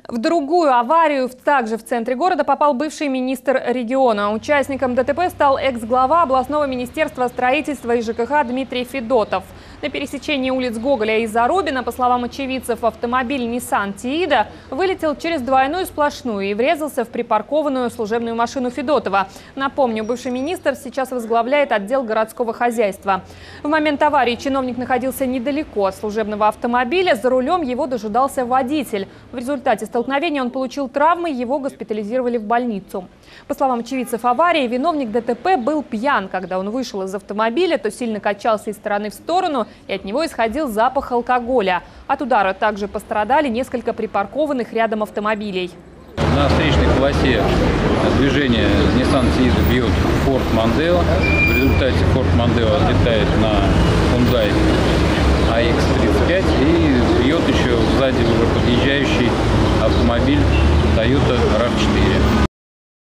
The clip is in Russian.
В другую аварию также в центре города попал бывший министр региона. Участником ДТП стал экс-глава областного министерства строительства и ЖКХ Дмитрий Федотов. На пересечении улиц Гоголя и Зарубина, по словам очевидцев, автомобиль Nissan Tiida вылетел через двойную сплошную и врезался в припаркованную служебную машину Федотова. Напомню, бывший министр сейчас возглавляет отдел городского хозяйства. В момент аварии чиновник находился недалеко от служебного автомобиля. За рулем его дожидался водитель. В результате столкновения он получил травмы, его госпитализировали в больницу. По словам очевидцев аварии, виновник ДТП был пьян. Когда он вышел из автомобиля, то сильно качался из стороны в сторону, и от него исходил запах алкоголя. От удара также пострадали несколько припаркованных рядом автомобилей. На встречной полосе движения Nissan Tiida бьет Ford Mondeo. В результате Ford Mondeo отлетает на Hyundai AX35 и бьет еще сзади уже подъезжающий автомобиль Toyota RAV4.